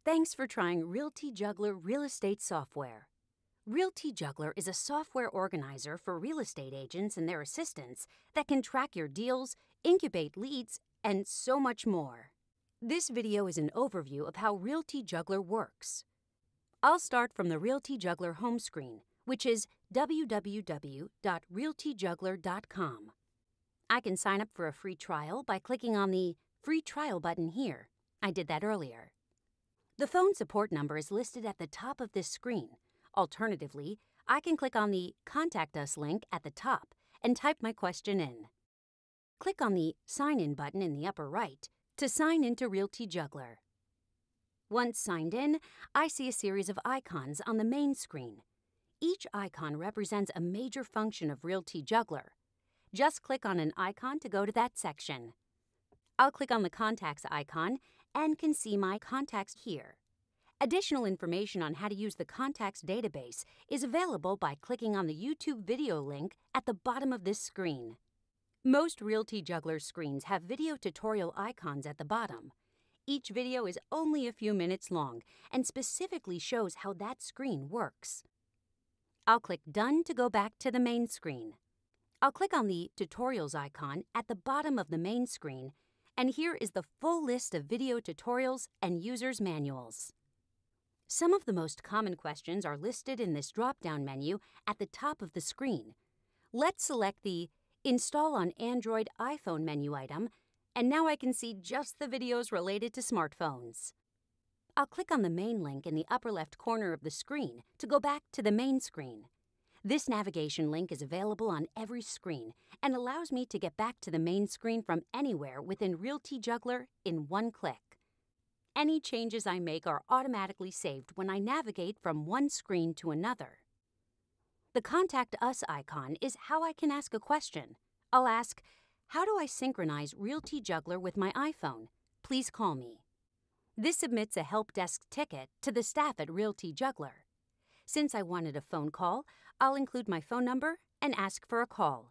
Thanks for trying RealtyJuggler Real Estate Software. RealtyJuggler is a software organizer for real estate agents and their assistants that can track your deals, incubate leads, and so much more. This video is an overview of how RealtyJuggler works. I'll start from the RealtyJuggler home screen, which is www.realtyjuggler.com. I can sign up for a free trial by clicking on the Free Trial button here. I did that earlier. The phone support number is listed at the top of this screen. Alternatively, I can click on the Contact Us link at the top and type my question in. Click on the Sign In button in the upper right to sign into RealtyJuggler. Once signed in, I see a series of icons on the main screen. Each icon represents a major function of RealtyJuggler. Just click on an icon to go to that section. I'll click on the Contacts icon and can see my contacts here. Additional information on how to use the Contacts database is available by clicking on the YouTube video link at the bottom of this screen. Most RealtyJuggler screens have video tutorial icons at the bottom. Each video is only a few minutes long and specifically shows how that screen works. I'll click Done to go back to the main screen. I'll click on the Tutorials icon at the bottom of the main screen, and here is the full list of video tutorials and users' manuals. Some of the most common questions are listed in this drop-down menu at the top of the screen. Let's select the Install on Android iPhone menu item, and now I can see just the videos related to smartphones. I'll click on the main link in the upper left corner of the screen to go back to the main screen. This navigation link is available on every screen and allows me to get back to the main screen from anywhere within RealtyJuggler in one click. Any changes I make are automatically saved when I navigate from one screen to another. The Contact Us icon is how I can ask a question. I'll ask, how do I synchronize RealtyJuggler with my iPhone? Please call me. This submits a help desk ticket to the staff at RealtyJuggler. Since I wanted a phone call, I'll include my phone number and ask for a call.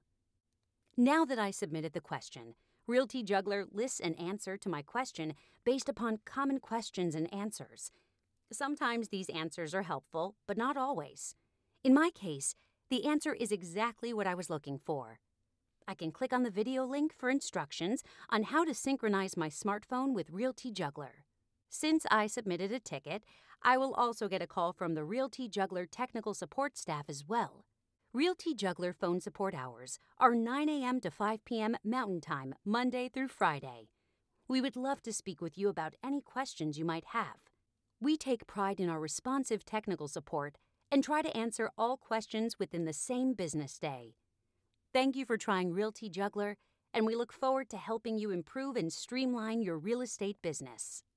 Now that I submitted the question, RealtyJuggler lists an answer to my question based upon common questions and answers. Sometimes these answers are helpful, but not always. In my case, the answer is exactly what I was looking for. I can click on the video link for instructions on how to synchronize my smartphone with RealtyJuggler. Since I submitted a ticket, I will also get a call from the RealtyJuggler technical support staff as well. RealtyJuggler phone support hours are 9 a.m. to 5 p.m. Mountain Time, Monday through Friday. We would love to speak with you about any questions you might have. We take pride in our responsive technical support and try to answer all questions within the same business day. Thank you for trying RealtyJuggler, and we look forward to helping you improve and streamline your real estate business.